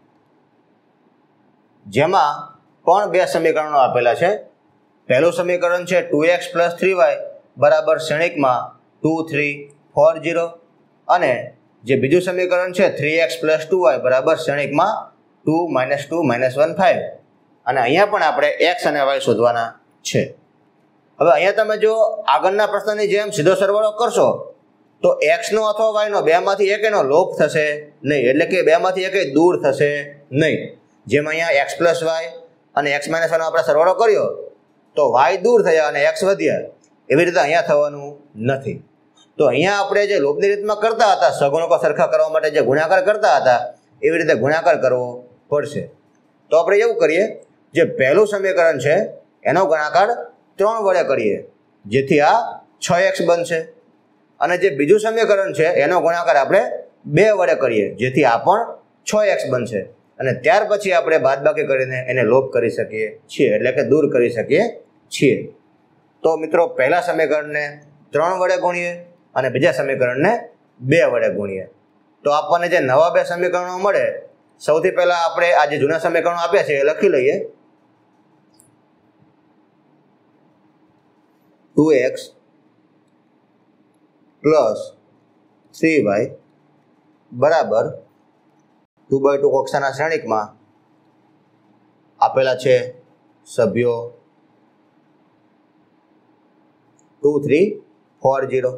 જેમાં પણ બે સમીકરણો આપેલા છે. પહેલું સમીકરણ છે 2x + 3y બરાબર શ્રેણિકમાં 2, 3, 4, 0 અને જે બીજું સમીકરણ છે 3x + 2y બરાબર શ્રેણિકમાં 2, -2, -1, 5 અને અહીંયા પણ આપણે x અને y શોધવાના છે. હવે અહીંયા તમે જો આગળના પ્રશ્નની જેમ સીધો સરવાળો કરશો તો x નો અથવા y નો બેમાંથી એકેયનો લોપ થશે નહીં, એટલે કે બેમાંથી એકેય દૂર થશે નહીં. જેમ અહીંયા x + y અને x - 1 આપણે સરવાળો કર્યો તો y દૂર થયા અને x વધ્યા. એવી રીતે અહીંયા થવાનું નથી. તો અહીંયા આપણે જે લોભની રીતમાં કરતા હતા, સગુણકો સરખા કરવા માટે જે ગુણાકાર કરતા હતા એવી રીતે ગુણાકાર કરવો પડશે. તો આપણે એવું કરીએ, જે પહેલું સમીકરણ છે એનો ગુણાકાર 3 વડે કરીએ જેથી આ 6x બનશે. અને જે બીજું સમીકરણ છે એનો ગુણાકાર આપણે 2 વડે કરીએ જેથી આ પણ 6x બનશે. અને ત્યાર પછી આપણે બાદબાકી કરીને એને લોપ કરી શકીએ છીએ, એટલે કે દૂર કરી શકીએ છીએ. તો મિત્રો પહેલા સમીકરણને 3 વડે ગુણીએ અને બીજા સમીકરણને 2 વડે ગુણીએ તો આપણને જે નવા 2 સમીકરણો મળે, સૌથી પહેલા આપણે આ જે જૂના સમીકરણો આપ્યા છે એ લખી લઈએ. 2x પ્લસ 3y બરાબર 2/2 કક્ષાના શ્રેણિકમાં આપેલા છે સભ્યો 2 3 4 0.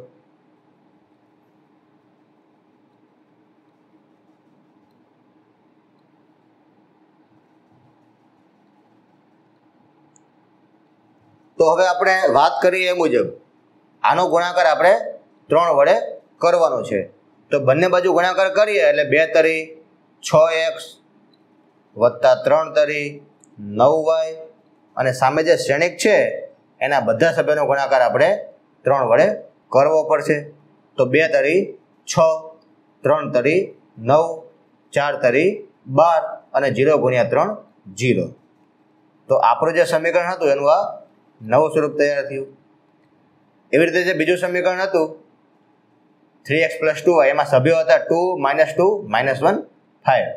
તો હવે આપણે વાત કરીએ એ મુજબ આનો ગુણાકાર આપણે 3 વડે કરવાનો છે. તો બંને બાજુ ગુણાકાર કરીએ એટલે 2 તરી 6x વત્તા 3 તરી 9y અને સામે જે શ્રેણિક છે એના બધા સભ્યોનો ગુણાકાર આપણે 3 વડે કરવો પડશે. તો 2 તરી 6, 3 તરી 9, 4 તરી 12 અને 0 ગુણ્યા 3 0. તો આપણું જે સમીકરણ હતું એનું આ નવું સ્વરૂપ તૈયાર થયું. એવી રીતે જે બીજું સમીકરણ હતું 3x + 2y એમાં સભ્યો હતા 2 - 2 - 1 5.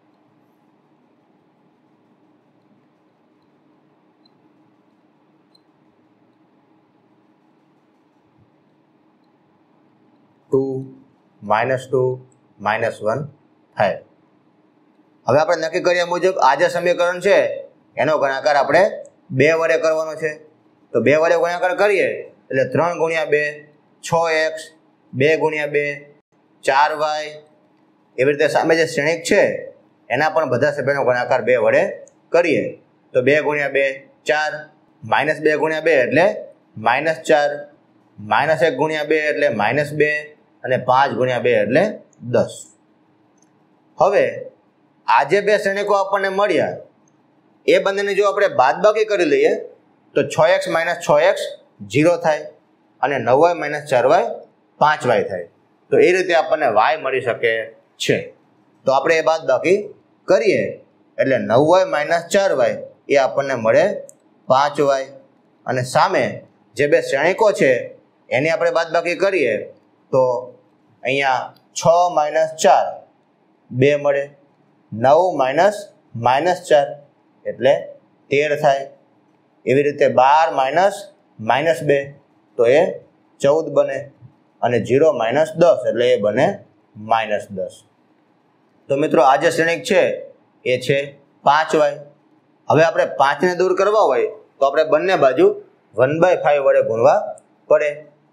હવે આપણે નક્કી કર્યા મુજબ આ જે સમીકરણ છે એનો ગુણાકાર આપણે 2 વડે કરવાનો છે. તો 2 વડે ગુણાકાર કરીએ એટલે 3 ગુણ્યા 2 6x, 2 ગુણ્યા 2 4y. એવી રીતે સામે જે શ્રેણિક છે એના પણ બધા સભ્યોનો ગુણાકાર 2 વડે કરીએ તો 2 ગુણ્યા 2 4, -2 ગુણ્યા 2 એટલે -4, -1 ગુણ્યા 2 એટલે -2 અને 5 ગુણ્યા 2 એટલે 10. હવે આ જે 2 શ્રેણિકો આપણને મળ્યા એ બંનેને જો આપણે બાદબાકી કરી લઈએ તો 6x - 6x 0 થાય અને 9y - 4y 5y થાય. તો એ રીતે આપણને y મળી શકે છે. તો આપણે એ બાદબાકી કરીએ એટલે 9y - 4y એ આપણને મળે 5y. અને સામે જે 2 શ્રેણિકો છે એની આપણે બાદબાકી કરીએ તો અહીંયા 6 - 4 2 મળે, 9 - -4 એટલે 13 થાય. એવી રીતે 12 - -2 તો એ 14 બને અને 0 - 10 એટલે એ બને -10. તો મિત્રો આ જે શ્રેણિક છે એ છે 5y. હવે આપણે 5ને દૂર કરવા હોય તો આપણે બંને બાજુ 1/5 વડે ગુણવા પડે.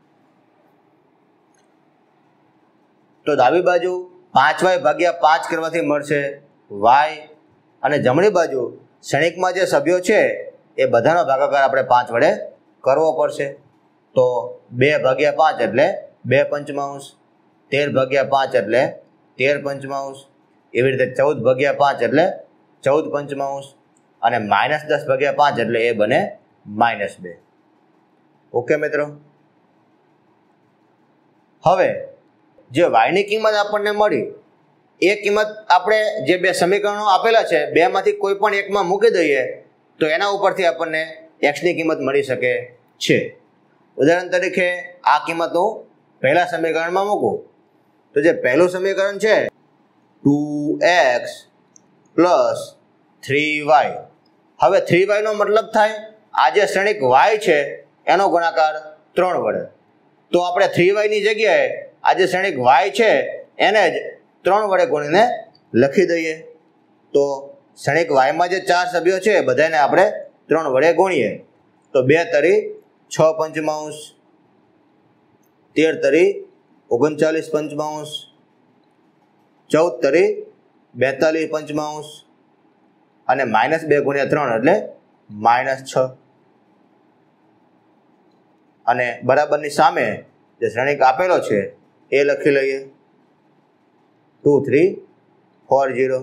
તો ડાબી બાજુ 5y ભાગ્યા 5 કરવાથી મળશે y અને જમણી બાજુ શ્રેણિકમાં જે સભ્યો છે એ બધાનો ભાગાકાર આપણે 5 વડે કરવો પડશે. તો 2 ભાગ્યા 5 એટલે 2 પંચમાંશ, 13 ભાગ્યા 5 એટલે 13 પંચમાંશ. એવી રીતે 14 ભાગ્યા 5 એટલે 14 પંચમાંશ અને -10 ભાગ્યા 5 એટલે એ બને -2. ઓકે મિત્રો. હવે જે y ની કિંમત આપણને મળી એ કિંમત આપણે જે 2 સમીકરણો આપેલા છે બેમાંથી કોઈ પણ એકમાં મૂકી દઈએ તો એના ઉપરથી આપણને x ની કિંમત મળી શકે છે. ઉદાહરણ તરીકે આ કિંમત હું પહેલા સમીકરણમાં મૂકું તો જે પહેલું સમીકરણ છે 2x પ્લસ 3y. હવે 3y નો મતલબ થાય આ જે શ્રેણિક y છે એનો ગુણાકાર 3 વડે. તો આપણે 3y ની જગ્યાએ આ જે શ્રેણિક y છે એને જ 3 વડે ગુણીને લખી દઈએ. તો શ્રેણિક yમાં જે 4 સભ્યો છે બધાને આપણે 3 વડે ગુણીએ તો 2 તરી 6 પંચમાંશ, 13 તરી 39 પંચમાંશ, 14 તરી 42 પંચમાંશ, અને -2 ગુણ્યા 3 એટલે -6 અને બરાબરની સામે જે શ્રેણિક આપેલો છે એ લખી લઈએ 2 3 4 0.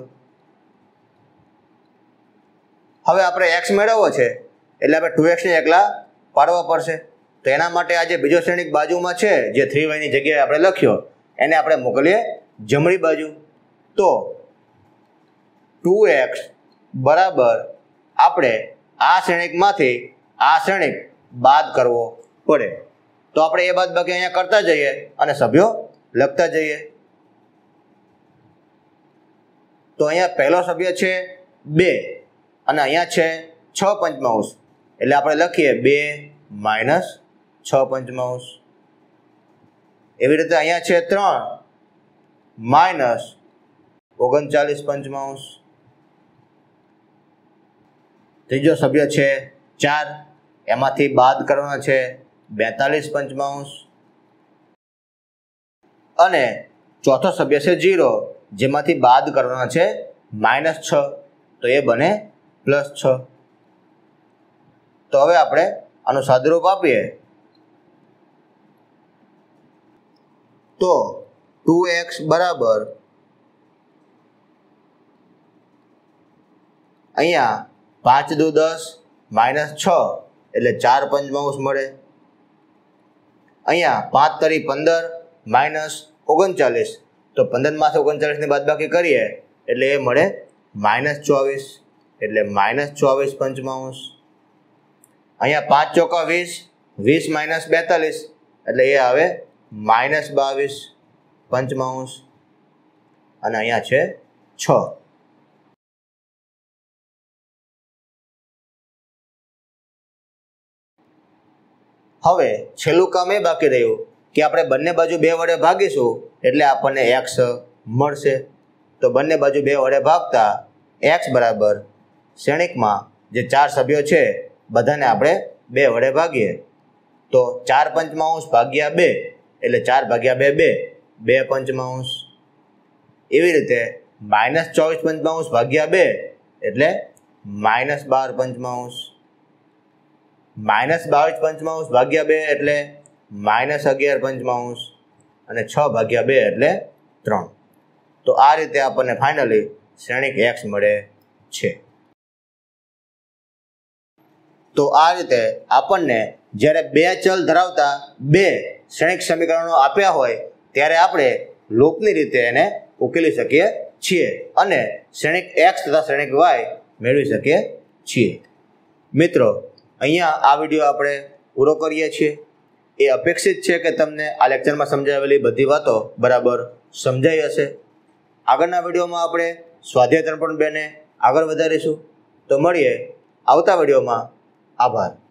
હવે આપણે x મેળવવો છે એટલે આપણે 2x ને એકલા પાડવા પડશે. તો એના માટે આ જે બીજો શ્રેણિક બાજુમાં છે જે 3y ની જગ્યાએ આપણે લખ્યો એને આપણે મોકલીએ જમણી બાજુ. તો 2x બરાબર આપણે આ શ્રેણિકમાંથી આ શ્રેણિક બાદ કરવો પડે. તો આપણે એ બાદબાકી અહીંયા કરતા જઈએ અને સભ્યો લખતા જઈએ. તો અહીંયા પહેલો સભ્ય છે 2 અને અહીંયા છે 6 પંચમાંશ એટલે આપણે લખીએ 2 - 6 પંચમાંશ. એવી રીતે અહીંયા છે 3 - 39 પંચમાંશ. ત્રીજો સભ્ય છે 4 એમાંથી બાદ કરવાના છે 42 પંચમાંશ. અને ચોથો સભ્ય છે 0 જેમાંથી બાદ કરવાના છે -6 તો એ બને +6. તો હવે આપણે આનું સાદુરૂપ આપીએ તો 2x બરાબર અહીંયા 5 દુ 10 -6 એટલે 4 પંચમાંશ મળે. અહીંયા 5 તરી 15 - 39 તો 15 માંથી 39 ની બાદબાકી કરીએ એટલે એ મળે -24 એટલે -24 પંચમાંશ. અહીંયા 5 ચોકા 20 20 - 42 એટલે એ આવે -22 પંચમાંશ. અને અહીંયા છે 6. હવે છેલ્લું કામ એ બાકી રહ્યું કે આપણે બંને બાજુ 2 વડે ભાગીશું એટલે આપણને x મળશે. તો બંને બાજુ 2 વડે ભાગતા x બરાબર શ્રેણિકમાં જે 4 સભ્યો છે બધાને આપણે 2 વડે ભાગીએ તો 4 પંચમાંશ ભાગ્યા 2 એટલે 4 ભાગ્યા 2 2 પંચમાંશ. એવી રીતે -24 પંચમાંશ ભાગ્યા 2 એટલે -12 પંચમાંશ. -22 પંચમાંશ ભાગ્યા 2 એટલે -11 પંચમાંશ અને 6 ભાગ્યા 2 એટલે 3. તો આ રીતે આપણને ફાઇનલી શ્રેણિક x મળે છે. તો આ રીતે આપણને જ્યારે 2 ચલ ધરાવતા 2 શ્રેણિક સમીકરણો આપ્યા હોય ત્યારે આપણે લૂપની રીતે એને ઉકેલી શકીએ છીએ અને શ્રેણિક x તથા શ્રેણિક y મેળવી શકીએ છીએ. મિત્રો અહીંયા આ વિડીયો આપણે પૂરો કરીએ છીએ. એ અપેક્ષિત છે કે તમને આ લેક્ચરમાં સમજાવેલી બધી વાતો બરાબર સમજાઈ હશે. આગળના વિડીયોમાં આપણે સ્વાધ્યાય 3.2 ને આગળ વધારીશું. તો મળીએ આવતા વિડીયોમાં. આભાર.